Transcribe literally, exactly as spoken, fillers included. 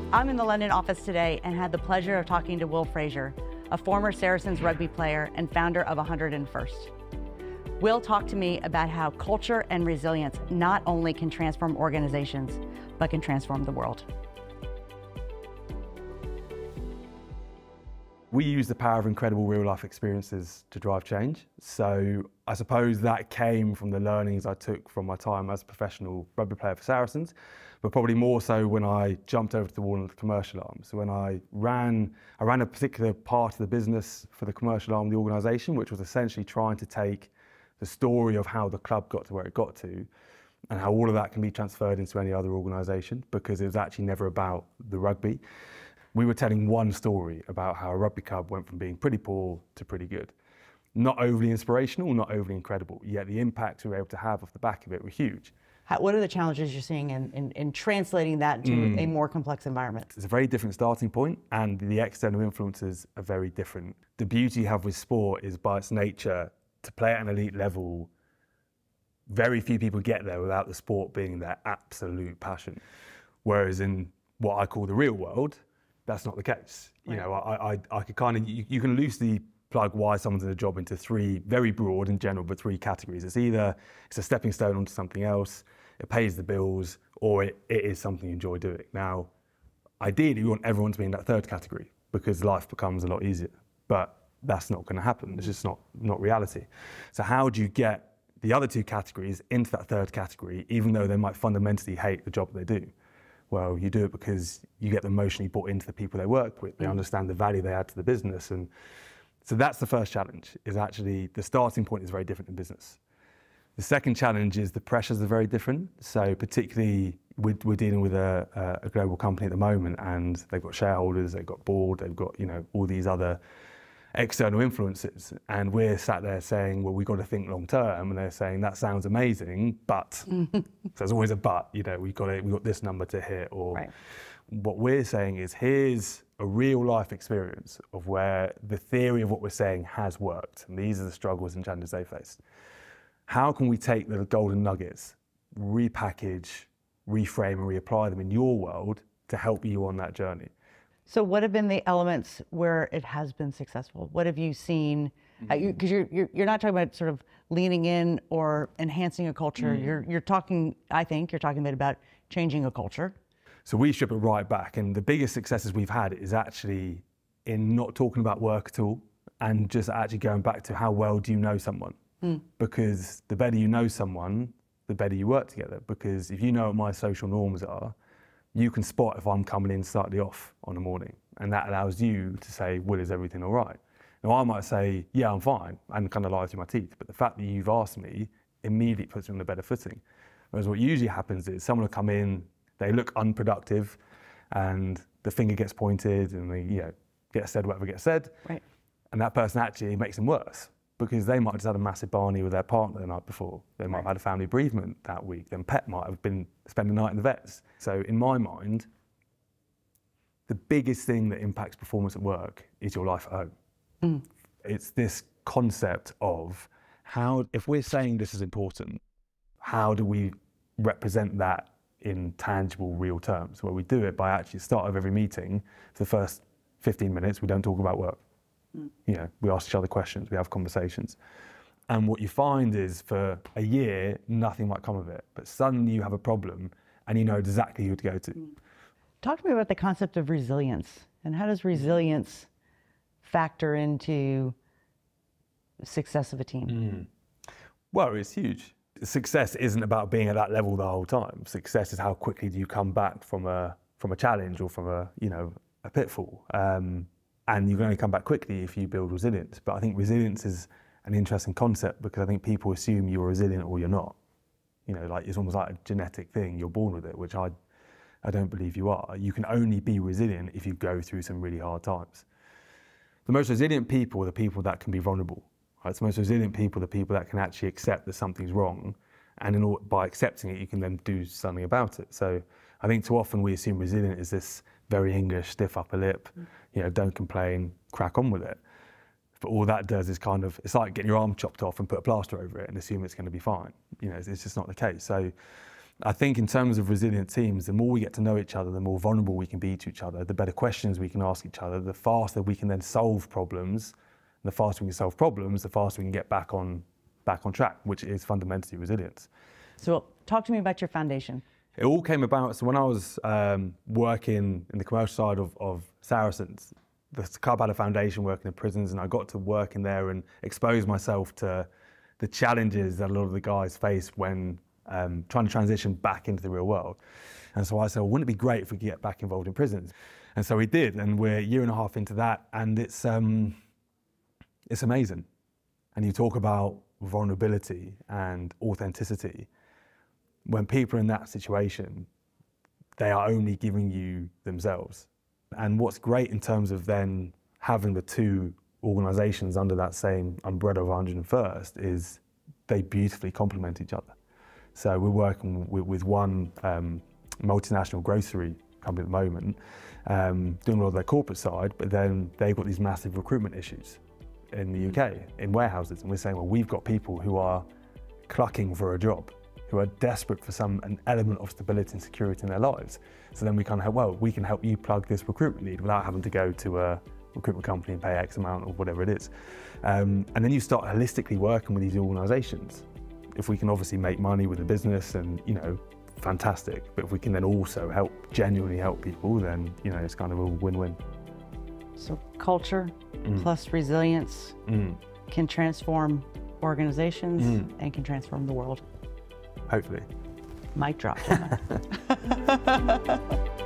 I'm in the London office today and had the pleasure of talking to Will Fraser, a former Saracens rugby player and founder of one hundred and first. Will talked to me about how culture and resilience not only can transform organizations, but can transform the world. We use the power of incredible real-life experiences to drive change. So I suppose that came from the learnings I took from my time as a professional rugby player for Saracens, but probably more so when I jumped over to the wall of the commercial arm. So when I ran, I ran a particular part of the business for the commercial arm of the organisation, which was essentially trying to take the story of how the club got to where it got to, and how all of that can be transferred into any other organisation, because it was actually never about the rugby. We were telling one story about how a rugby club went from being pretty poor to pretty good. Not overly inspirational, not overly incredible, yet the impacts we were able to have off the back of it were huge. How, what are the challenges you're seeing in, in, in translating that into mm. a more complex environment? It's a very different starting point, and the external influences are very different. The beauty you have with sport is, by its nature, to play at an elite level, very few people get there without the sport being their absolute passion. Whereas in what I call the real world, that's not the case. Right. You know, I, I, I could kind of, you, you can loosely plug why someone's in a job into three, very broad in general, but three categories. It's either it's a stepping stone onto something else, it pays the bills, or it, it is something you enjoy doing. Now, ideally, we want everyone to be in that third category because life becomes a lot easier, but that's not going to happen. It's just not, not reality. So how do you get the other two categories into that third category, even though they might fundamentally hate the job they do? Well, you do it because you get them emotionally bought into the people they work with. They mm. understand the value they add to the business. And so that's the first challenge, is actually the starting point is very different in business. The second challenge is the pressures are very different. So particularly, we're, we're dealing with a, a global company at the moment, and they've got shareholders, they've got board, they've got, you know, all these other external influences. And we're sat there saying, well, we've got to think long term. And they're saying, that sounds amazing, but, so there's always a but, you know, we've got, to, we've got this number to hit. Or right. What we're saying is, here's a real life experience of where the theory of what we're saying has worked. And these are the struggles and challenges they faced. How can we take the golden nuggets, repackage, reframe and reapply them in your world to help you on that journey? So what have been the elements where it has been successful? What have you seen? Because mm-hmm. uh, you, you're, you're not talking about sort of leaning in or enhancing a culture. Mm-hmm. You're, you're talking, I think, you're talking a bit about changing a culture. So we strip it right back. And the biggest successes we've had is actually in not talking about work at all, and just actually going back to how well do you know someone? Mm. Because the better you know someone, the better you work together. Because if you know what my social norms are, you can spot if I'm coming in slightly off on a morning, and that allows you to say, well, is everything all right? Now, I might say, yeah, I'm fine, and kind of lie through my teeth, but the fact that you've asked me immediately puts me on a better footing. Whereas what usually happens is someone will come in, they look unproductive, and the finger gets pointed, and they, you know, get said whatever gets said, right. And that person actually makes them worse, because they might have just had a massive barney with their partner the night before. They might right. have had a family bereavement that week. Then pet might have been spending the night in the vets. So in my mind, the biggest thing that impacts performance at work is your life at home. Mm. It's this concept of how, if we're saying this is important, how do we represent that in tangible, real terms? Well, we do it by actually, at the start of every meeting, for the first fifteen minutes, we don't talk about work. You know, we ask each other questions, we have conversations. And what you find is, for a year, nothing might come of it. But suddenly you have a problem and you know exactly who to go to. Talk to me about the concept of resilience. And how does resilience factor into the success of a team? Mm. Well, it's huge. Success isn't about being at that level the whole time. Success is how quickly do you come back from a, from a challenge or from a, you know, a pitfall. Um, And you can only come back quickly if you build resilience. But I think resilience is an interesting concept, because I think people assume you're resilient or you're not. You know, like it's almost like a genetic thing, you're born with it, which I, I don't believe you are. You can only be resilient if you go through some really hard times. The most resilient people are the people that can be vulnerable. Right? The most resilient people are the people that can actually accept that something's wrong, and in order, by accepting it, you can then do something about it. So I think too often we assume resilient is this very English, stiff upper lip, you know, don't complain, crack on with it. But all that does is kind of, it's like getting your arm chopped off and put a plaster over it and assume it's going to be fine. You know, it's, it's just not the case. So I think in terms of resilient teams, the more we get to know each other, the more vulnerable we can be to each other, the better questions we can ask each other, the faster we can then solve problems. And the faster we can solve problems, the faster we can get back on, back on track, which is fundamentally resilience. So talk to me about your foundation. It all came about, so when I was um, working in the commercial side of, of Saracens, the club had a foundation working in prisons, and I got to work in there and expose myself to the challenges that a lot of the guys face when um, trying to transition back into the real world. And so I said, well, wouldn't it be great if we could get back involved in prisons? And so we did, and we're a year and a half into that, and it's, um, it's amazing. And you talk about vulnerability and authenticity. When people are in that situation, they are only giving you themselves. And what's great in terms of then having the two organisations under that same umbrella of one hundred and first is they beautifully complement each other. So we're working with, with one um, multinational grocery company at the moment, um, doing a lot of their corporate side, but then they've got these massive recruitment issues in the U K, in warehouses, and we're saying, well, we've got people who are clucking for a job, who are desperate for some an element of stability and security in their lives. So then we kind of help, well, we can help you plug this recruitment need without having to go to a recruitment company and pay X amount or whatever it is. Um, and then you start holistically working with these organisations. If we can obviously make money with the business, and you know, fantastic. But if we can then also help, genuinely help people, then you know, it's kind of a win-win. So culture mm. plus resilience mm. can transform organizations mm. and can transform the world. Hopefully. Mic drop.